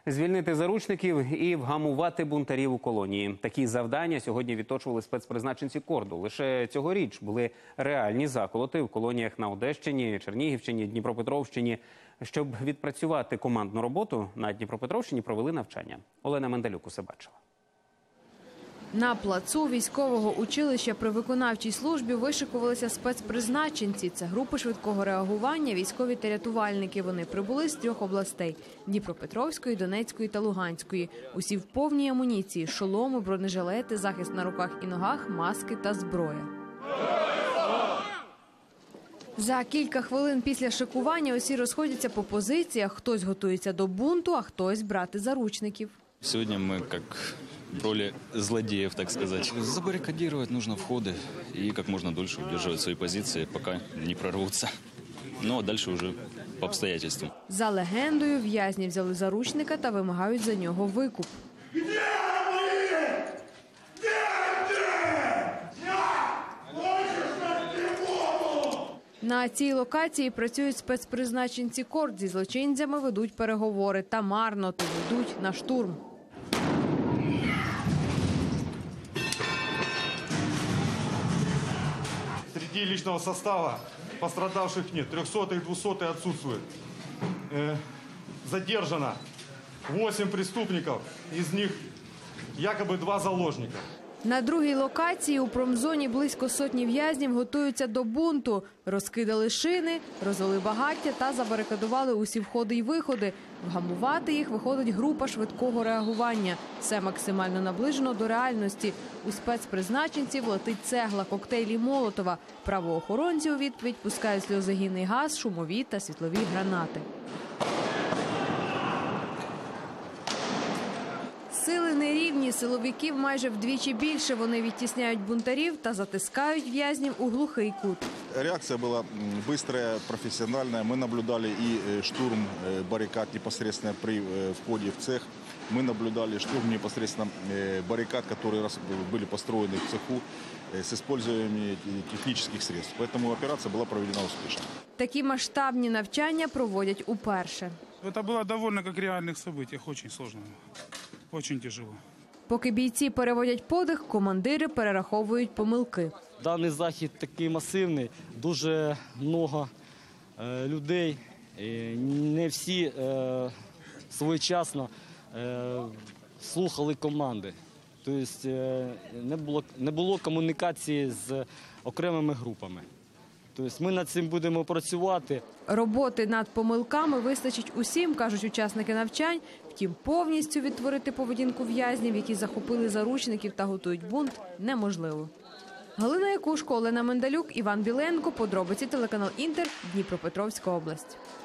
Звільнити заручників і вгамувати бунтарів у колонії. Такі завдання сьогодні відточували спецпризначенці КОРДу. Лише цьогоріч були реальні заколоти в колоніях на Одещині, Чернігівщині, Дніпропетровщині. Щоб відпрацювати командну роботу, на Дніпропетровщині провели навчання. Олена Менделюк усе бачила. На плацу військового училища при виконавчій службі вишикувалися спецпризначенці. Це групи швидкого реагування, військові та рятувальники. Вони прибули з 3 областей – Дніпропетровської, Донецької та Луганської. Усі в повній амуніції – шоломи, бронежилети, захист на руках і ногах, маски та зброя. За кілька хвилин після шикування усі розходяться по позиціях. Хтось готується до бунту, а хтось брати заручників. Сегодня мы как в роли злодеев, так сказать. Забаррикадировать нужно входы и как можно дольше удерживать свои позиции, пока не прорвутся. Ну а дальше уже по обстоятельствам. За легендою, в'язні взяли заручника та вимагають за нього викуп. На цій локації працюють спецпризначенці КОРД. Зі злочинцями ведуть переговори. Та марно, то йдуть на штурм. Среди личного состава пострадавших нет. 300-х, 200-х отсутствуют. Задержано 8 преступников, из них якобы 2 заложника. На другій локації у промзоні близько сотні в'язнів готуються до бунту. Розкидали шини, розвели багаття та забарикадували усі входи й виходи. Вгамувати їх виходить група швидкого реагування. Все максимально наближено до реальності. У спецпризначенців летить цегла, коктейлі Молотова. Правоохоронці у відповідь пускають сльозогінний газ, шумові та світлові гранати. Сили нерівні, силовиків майже вдвічі більше. Вони відтісняють бунтарів та затискають в'язнів у глухий кут. Реакция была быстрая, профессиональная. Мы наблюдали и штурм баррикад непосредственно при входе в цех. Мы наблюдали штурм непосредственно баррикад, которые были построены в цеху с использованием технических средств. Поэтому операция была проведена успешно. Такі масштабні навчання проводять уперше. Это было довольно как реальных событиях, очень сложно, очень тяжело. Поки бійці переводять подих, командири перераховують помилки. Даний захід такий масивний, дуже багато людей, не всі своєчасно слухали команди. Тобто не було комунікації з окремими групами. Тобто ми над цим будемо працювати. Роботи над помилками вистачить усім, кажуть учасники навчань. Втім, повністю відтворити поведінку в'язнів, які захопили заручників та готують бунт, неможливо. Галина Якушко, Олена Менделюк, Іван Біленко. Подробиці телеканал Інтер, Дніпропетровська область.